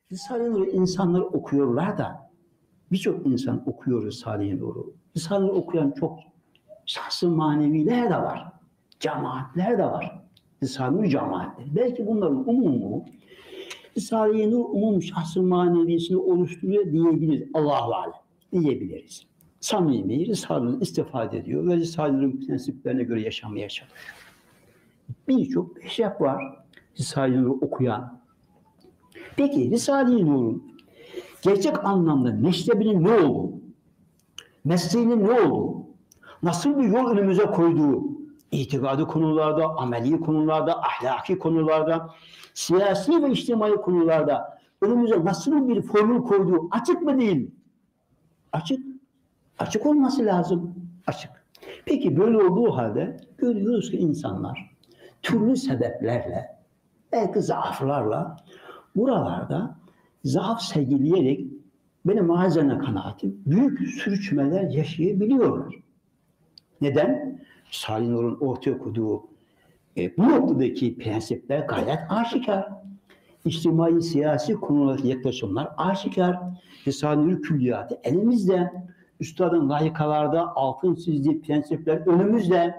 Risale-i Nur'u insanlar okuyorlar da birçok insan okuyor Risale-i Nur'u. Risale-i Nur'u okuyan çok şahs-ı maneviler de var. Cemaatler de var. Risale-i Nur cemaatleri. Belki bunların umumu Risale-i Nur umum şahs-ı manevisini oluşturuyor diyebiliriz. Allah-u Alem diyebiliriz. Samimi Risale-i istifade ediyor ve Risale-i Nur'un prensiplerine göre yaşamaya çalışıyor. Birçok peşref var Risale-i Nur'u okuyan. Peki Risale-i Nur'un gerçek anlamda meşrebinin ne olduğu, mesleğinin ne olduğu, nasıl bir yol önümüze koyduğu, itikadi konularda, ameli konularda, ahlaki konularda, siyasi ve içtimai konularda önümüze nasıl bir formül koyduğu açık mı değil mi? Açık. Açık olması lazım. Açık. Peki böyle olduğu halde görüyoruz ki insanlar türlü sebeplerle, belki zaaflarla buralarda zaaf sergileyerek benim malzeme kanaatim büyük sürçmeler yaşayabiliyorlar. Neden? Risale-i Nur'un ortaya koyduğu bu noktadaki prensipler gayet aşikar. İçtimai, siyasi konulardaki yaklaşımlar aşikar. Risale-i Nur külliyatı elimizde. Üstadın layıkalarda altın çizdiği prensipler önümüzde.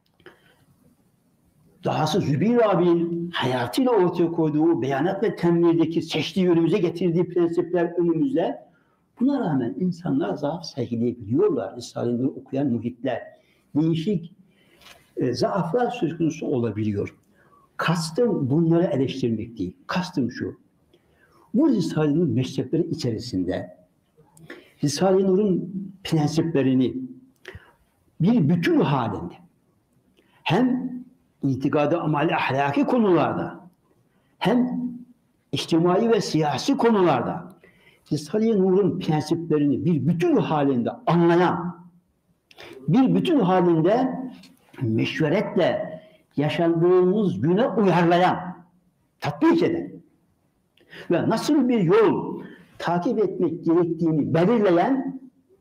Dahası Zübeyir abinin hayatıyla ortaya koyduğu beyanat ve temvirdeki seçtiği önümüze getirdiği prensipler önümüzde. Buna rağmen insanlar zaaf sergileyebiliyorlar. Risale-i Nur okuyan muhitler. Değişik zaaflar söz konusu olabiliyor. Kastım bunları eleştirmek değil. Kastım şu. Bu Risale-i Nur meşrepleri içerisinde Risale-i Nur'un prensiplerini bir bütün halinde hem itikadi, amali, ahlaki konularda hem içtimai ve siyasi konularda Risale-i Nur'un prensiplerini bir bütün halinde anlayan, bir bütün halinde meşveretle yaşandığımız güne uyarlayan, tatbik eden ve nasıl bir yol takip etmek gerektiğini belirleyen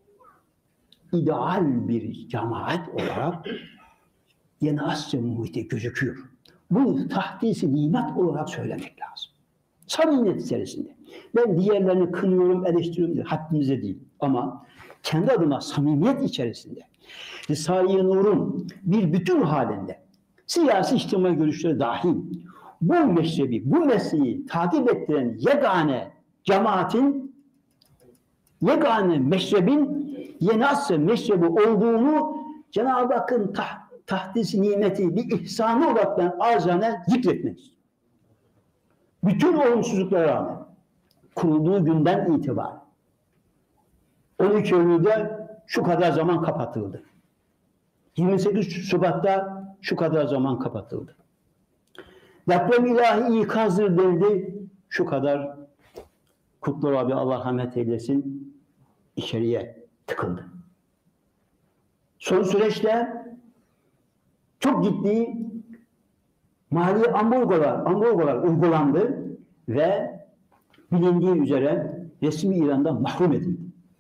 ideal bir cemaat olarak Yeni Asya muhiti gözüküyor. Bu tahdisi nimet olarak söylemek lazım. Samimiyet içerisinde. Ben diğerlerini kınıyorum, eleştiriyorum, haddimize değil. Ama kendi adıma samimiyet içerisinde Risale-i Nur'un bir bütün halinde siyasi içtimai görüşleri dahil bu meşrebi, bu mesleği takip ettiren yegane cemaatin, yegane meşrebin Yeni Asya meşrebi olduğunu Cenab-ı Hakk'ın tahdisi nimeti bir ihsanı olarak ben arzane zikretmek istiyorum. Bütün olumsuzluklara rağmen kurulduğu günden itibaren 12 Eylül'de şu kadar zaman kapatıldı. 28 Şubat'ta şu kadar zaman kapatıldı. Deprem ilahi ikazdır denildi. Şu kadar Kutlar abi Allah rahmet eylesin içeriye tıkıldı. Son süreçte çok ciddi mali ambargolar uygulandı ve bilindiği üzere resmi İran'dan mahrum edildi.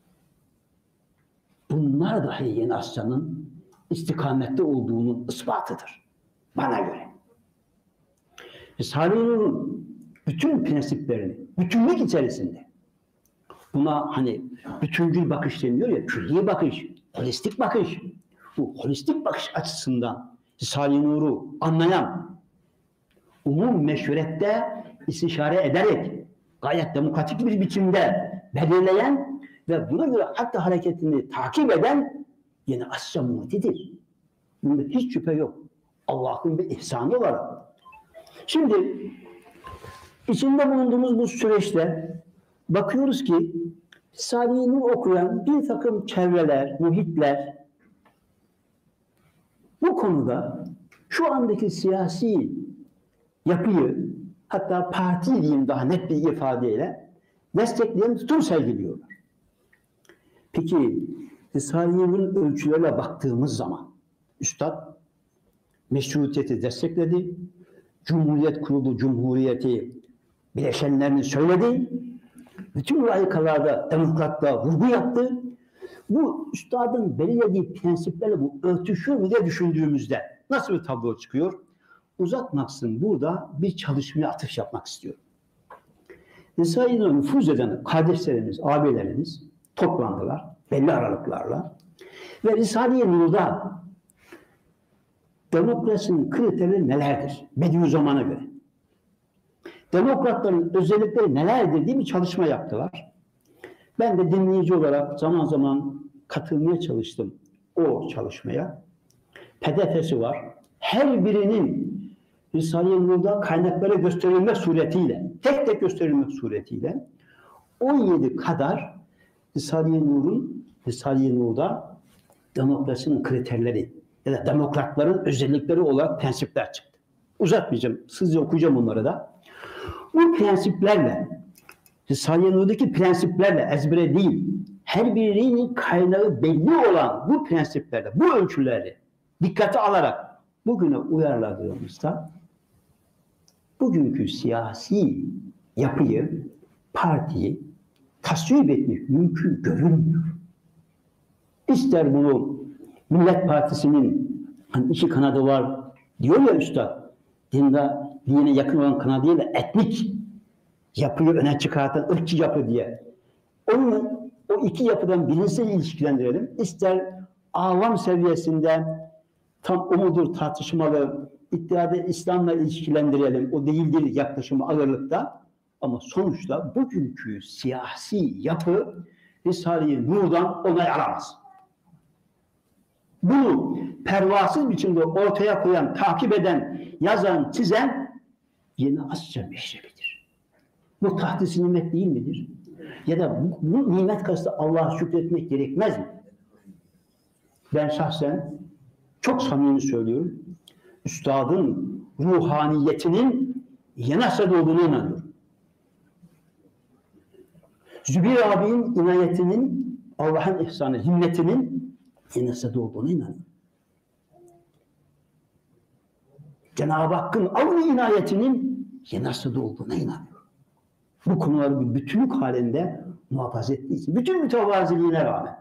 Bunlar dahi Yeni Asya'nın istikamette olduğunun ispatıdır. Bana göre. Risale-i Nur'un bütün prensiplerini, bütünlük içerisinde buna hani bütüncül bakış deniyor ya, külli bakış, holistik bakış. Bu holistik bakış açısından Risale-i Nur'u anlayan, umum meşverette istişare ederek gayet demokratik bir biçimde belirleyen ve buna göre hatta hareketini takip eden Yeni Asya muhitidir. Bunda hiç şüphe yok. Allah'ın bir ihsanı olarak. Şimdi içinde bulunduğumuz bu süreçte bakıyoruz ki Risale-i Nur okuyan bir takım çevreler, muhitler bu konuda şu andaki siyasi yapıyı, hatta parti diyeyim daha net bir ifadeyle destekleyen tutum sergiliyorlar. Peki Risale-i Nur'un ölçülerine baktığımız zaman Üstad meşrutiyeti destekledi, Cumhuriyet kuruldu, Cumhuriyeti bileşenlerini söyledi, bütün layıkalarda, demokratlığa vurgu yaptı. Bu Üstad'ın belirlediği prensiplerle bu örtüşür mü diye düşündüğümüzde nasıl bir tablo çıkıyor? Uzatmaksın burada bir çalışmaya atıf yapmak istiyorum. Risale-i nüfuz eden kardeşlerimiz, abilerimiz toplandılar belli aralıklarla ve Risale-i Nur'da demokrasinin kriterleri nelerdir? Bediüzzaman'a göre. Demokratların özellikleri nelerdir diye bir çalışma yaptılar. Ben de dinleyici olarak zaman zaman katılmaya çalıştım o çalışmaya. PDF'si var. Her birinin Risale-i Nur'da kaynaklara gösterilmek suretiyle, tek tek gösterilmek suretiyle 17 kadar Risale-i Nur'da demokrasinin kriterleri ya da demokratların özellikleri olarak prensipler çıktı. Uzatmayacağım, hızlıca okuyacağım onları da. Bu prensiplerle, Risale-i Nur'daki prensiplerle ezbere değil, her birinin kaynağı belli olan bu prensiplerle, bu ölçüleri dikkate alarak bugüne uyarladığımızda bugünkü siyasi yapıyı, partiyi tasvip etmek mümkün görünmüyor. İster bunu Millet Partisi'nin hani iki kanadı var diyor ya üstad, dine yakın olan kanadı değil de etnik yapıyı öne çıkartan ırkçı yapı diye. O iki yapıdan birisini ilişkilendirelim. İster avam seviyesinde tam o mudur tartışmalı, iddiada İslam'la ilişkilendirelim. O değildir yaklaşımı ağırlıkta. Ama sonuçta bugünkü siyasi yapı Risale-i Nur'dan onay alamaz. Bunu pervasız biçimde ortaya koyan, takip eden, yazan, çizen yeni asrın meşrebidir. Bu tahdis nimet değil midir? Ya da bu nimet kastı Allah'a şükretmek gerekmez mi? Ben şahsen çok samimi söylüyorum. Üstadın ruhaniyetinin yeni asrda olduğunu inanıyorum. Zübeyir abinin inayetinin, Allah'ın ihsanı, himmetinin yeni asrda olduğunu inanıyorum. Cenab-ı Hakk'ın avni inayetinin yeni asrda olduğuna inanıyorum. Bu konuları bir bütünlük halinde muhafaza ettiği için, bütün mütevaziliğine rağmen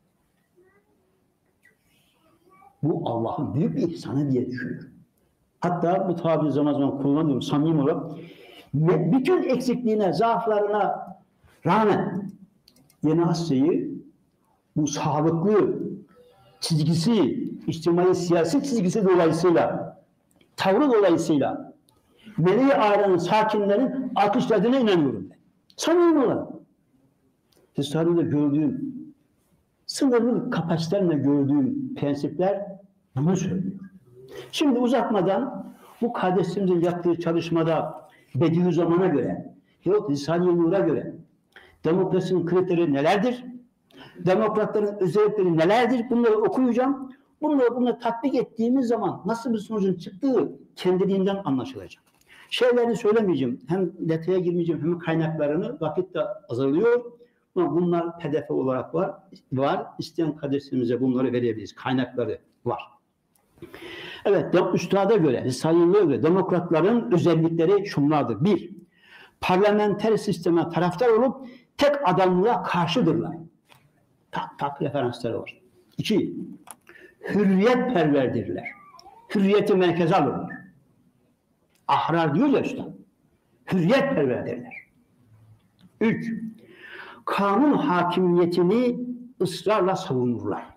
bu Allah'ın büyük bir ihsanı diye düşünüyorum. Hatta bu tabiri zaman zaman kullanıyorum samimi olarak. Bütün eksikliğine, zaaflarına rağmen yeni asrıyı bu sağlıklı çizgisi, içtimai siyasi çizgisi dolayısıyla, tavrı dolayısıyla meleği ailenin, sakinlerin alkışladığına inanıyorum ben. Samimi olarak. Risale'de gördüğüm, sınırlı kapasitelerle gördüğüm prensipler bunu söylüyor. Şimdi uzatmadan bu kardeşlerimizin yaptığı çalışmada Bediüzzaman'a göre, yok Risale-i Nur'a göre demokrasinin kriteri nelerdir? Demokratların özellikleri nelerdir? Bunları okuyacağım. Bunları tatbik ettiğimiz zaman nasıl bir sonucun çıktığı kendiliğinden anlaşılacak. Şeylerini söylemeyeceğim. Hem detaya girmeyeceğim hem kaynaklarını. Vakit de azalıyor. Bunlar PDF olarak var. İsteyen kardeşlerimize bunları verebiliriz. Kaynakları var. Evet, üstada göre, Risale-i Nur'a göre demokratların özellikleri şunlardır. 1. Parlamenter sisteme taraftar olup tek adamlığa karşıdırlar. Tak referansları var. 2. Hürriyetperverdirler. Hürriyeti merkeze alırlar. Ahrar diyor ya üstad. Hürriyetperverdirler. 3. Kanun hakimiyetini ısrarla savunurlar.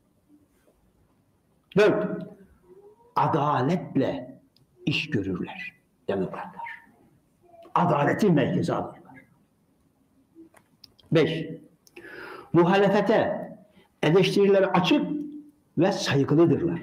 4. Adaletle iş görürler demokratlar. Adaleti merkeze alırlar. 5. Muhalefete, eleştirilere açık ve saygılıdırlar.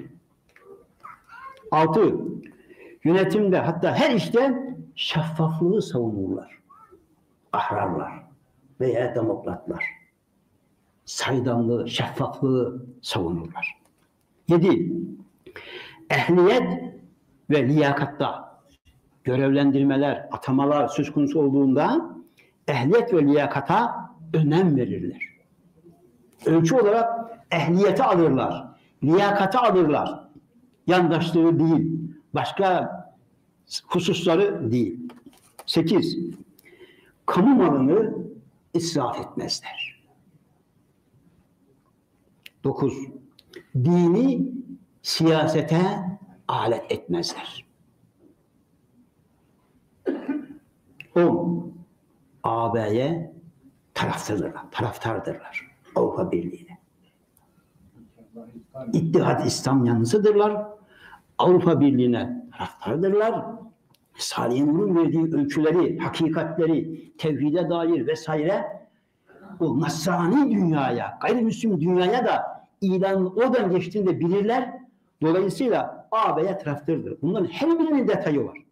6. Yönetimde hatta her işte şeffaflığı savunurlar. Ahrarlar veya demokratlar. Saydamlığı, şeffaflığı savunurlar. 7. Ehliyet ve liyakatta görevlendirmeler, atamalar söz konusu olduğunda ehliyet ve liyakata önem verirler. Ölçü olarak ehliyeti alırlar, liyakati alırlar. Yandaşlığı değil, başka hususları değil. 8. Kamu malını israf etmezler. 9. Dini siyasete alet etmezler. 10. AB'ye taraftardırlar. Avrupa Birliği'ne. İttihat İslam yanlısıdırlar. Avrupa Birliği'ne taraftardırlar. Salih Nur'un verdiği öyküleri, hakikatleri, tevhide dair vesaire o Nasrani dünyaya, gayrimüslim dünyaya da ilan oradan geçtiğinde bilirler. Dolayısıyla AB'ye taraftırdır. Bunların her birinin detayı var.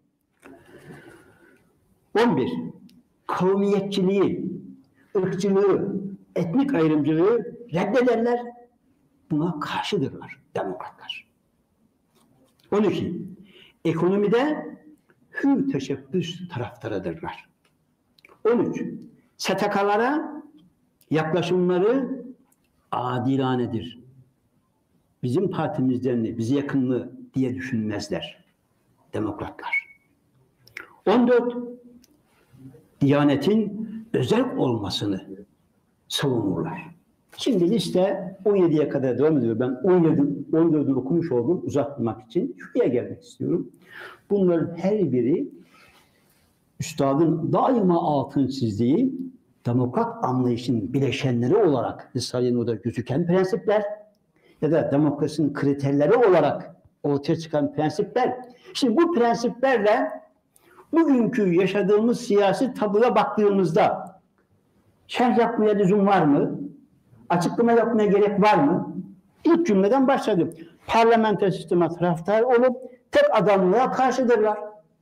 11. Kavmiyetçiliği, ırkçılığı, etnik ayrımcılığı reddederler. Buna karşıdırlar demokratlar. 12. Ekonomide hür teşebbüs taraftarıdırlar. 13. STK'lara yaklaşımları adilanedir. Bizim partimizden de bize yakınlığı diye düşünmezler demokratlar. 14. Diyanetin özel olmasını savunurlar. Şimdi liste 17'ye kadar devam ediyor. Ben 14'ü okumuş oldum uzatmak için. Şuraya gelmek istiyorum. Bunların her biri üstadın daima altını çizdiği demokrat anlayışın bileşenleri olarak Risale-i Nur'da gözüken prensipler ya da demokrasinin kriterleri olarak ortaya çıkan prensipler. Şimdi bu prensiplerle bugünkü yaşadığımız siyasi tabloya baktığımızda şerh yapmaya lüzum var mı? Açıklama yapmaya gerek var mı? İlk cümleden başladım. Parlamenter sisteme taraftar olup tek adamlığa karşıdırlar.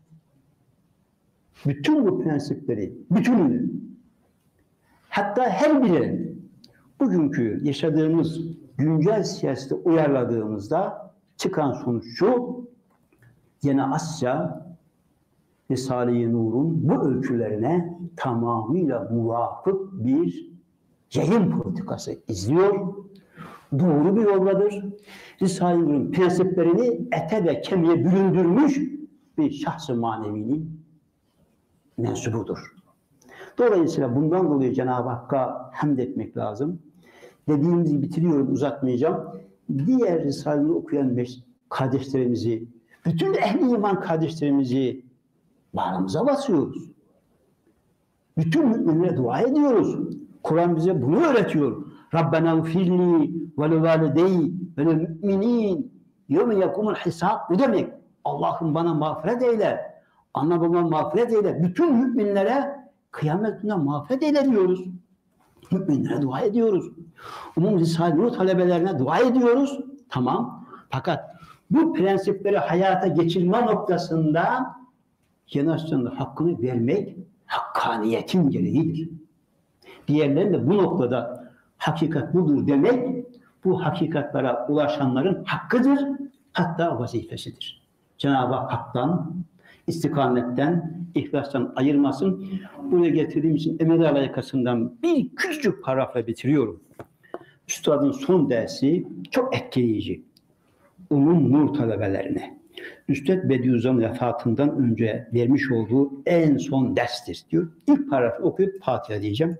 Bütün bu prensipleri, bütününü, hatta her birini bugünkü yaşadığımız güncel siyasete uyarladığımızda çıkan sonuç şu: yine Asya Risale-i Nur'un bu ölçülerine tamamıyla muvafık bir yayın politikası izliyor. Doğru bir yoldadır. Risale-i Nur'un prensiplerini ete ve kemiğe büründürmüş bir şahs-ı manevinin mensubudur. Dolayısıyla bundan dolayı Cenab-ı Hakk'a hamd etmek lazım. Dediğimizi bitiriyorum, uzatmayacağım. Diğer Risale'yi okuyan kardeşlerimizi, bütün ehli iman kardeşlerimizi bağrımıza basıyoruz. Bütün müminlere dua ediyoruz. Kur'an bize bunu öğretiyor. Rabbena gfirli ve li valideyi ve lil müminin yevme yekumul hisab. Bu demek Allah'ım bana mağfiret eyle. Ana babama mağfiret eyle. Bütün müminlere kıyamet gününe mağfiret eyle diyoruz. Müminlere dua ediyoruz. Umum Risale-i Nur talebelerine dua ediyoruz. Tamam. Fakat bu prensipleri hayata geçirme noktasında jenerasyonun hakkını vermek hakkaniyetin gereğidir. Diğerlerinin de bu noktada hakikat budur demek, bu hakikatlara ulaşanların hakkıdır, hatta vazifesidir. Cenab-ı Hak'tan, istikametten, ihlastan ayırmasın. Buraya getirdiğim için emir alakasından bir küçücük paragrafla bitiriyorum. Üstadın son dersi çok etkileyici. Umum Nur talebelerine Üstad Bediüzzaman vefatından önce vermiş olduğu en son derstir diyor. İlk paragrafı okuyup Fatiha diyeceğim.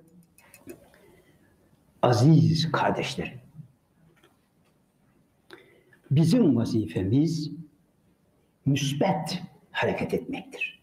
Aziz kardeşlerim, bizim vazifemiz müsbet hareket etmektir.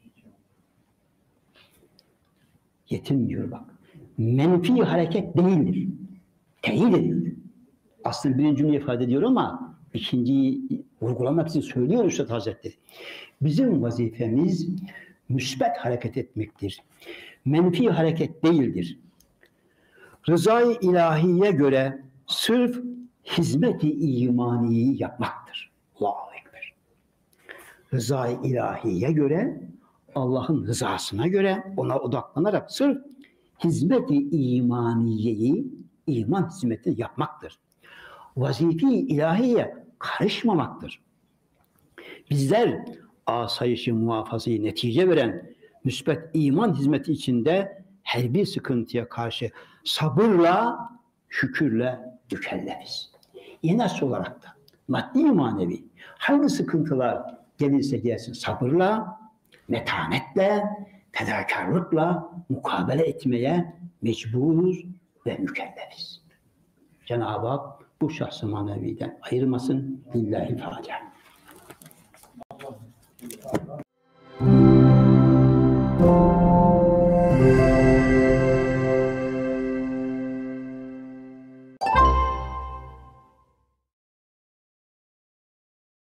Yetinmiyor bak. Menfi hareket değildir. Teyit ediyor. Aslında birinci cümle ifade ediyor ama ikinciyi vurgulamak için söylüyor Üstad Hazretleri. Bizim vazifemiz müsbet hareket etmektir. Menfi hareket değildir. Rızayı ilahiye göre sırf hizmet-i imaniyi yapmaktır. Allahu Ekber. Rızayı ilahiye göre, Allah'ın rızasına göre ona odaklanarak sırf hizmet-i imaniyeyi, iman hizmetini yapmaktır. Vazife-i ilahiye karışmamaktır. Bizler asayişi muhafazayı netice veren müsbet iman hizmeti içinde her bir sıkıntıya karşı sabırla, şükürle mükellefiz. Nasıl olarak da maddi manevi hangi sıkıntılar gelirse gelsin sabırla, metanetle, fedakarlıkla mukabele etmeye mecburuz ve mükellefiz. Cenab-ı Hak bu şahs-ı maneviden ayırmasın. Lillahi Fatiha.